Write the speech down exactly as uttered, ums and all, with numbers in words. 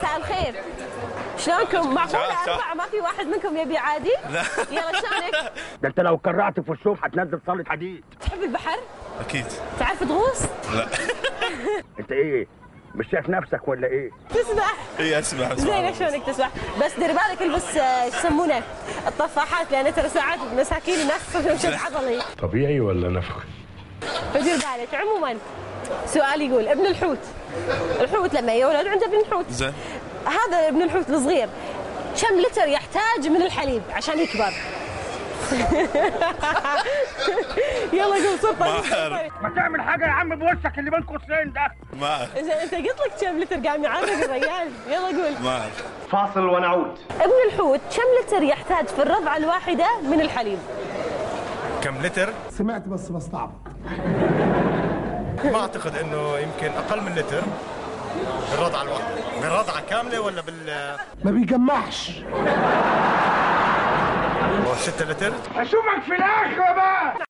مساء الخير. شلونكم؟ معقولة أربعة ما في واحد منكم يبي عادي؟ لا. يلا شلونك؟ ده انت لو كرعت في الشوف هتنزل صالة حديد. تحب البحر؟ اكيد. تعرف تغوص؟ لا. انت ايه؟ مش شايف نفسك ولا ايه؟ تسبح؟ اي اسمع. زين شلونك تسبح؟ بس دير بالك البس آه، ايش يسمونه؟ الطفاحات، لان ترى ساعات مساكين الناس مشد عضلي. طبيعي ولا نفخ؟ فدير بالك. عموما سؤال يقول ابن الحوت، الحوت لما يولد عنده ابن الحوت. زين. هذا ابن الحوت الصغير كم لتر يحتاج من الحليب عشان يكبر؟ يلا قول صفر. ما تعمل حاجة يا عم بوشك اللي بين قوسين ده. ما اعرف. اذا انت قلت لك كم لتر قام يعرق الرجال. يلا قول. ما اعرف. فاصل ونعود. ابن الحوت كم لتر يحتاج في الرضعة الواحدة من الحليب؟ كم لتر؟ سمعت بس بستعبط. ما اعتقد انه يمكن اقل من لتر بالرضعه الواحده. بالرضعه كامله ولا بال ما بيجمعش. ستة لتر؟ اشوفك في الاخرة بقى.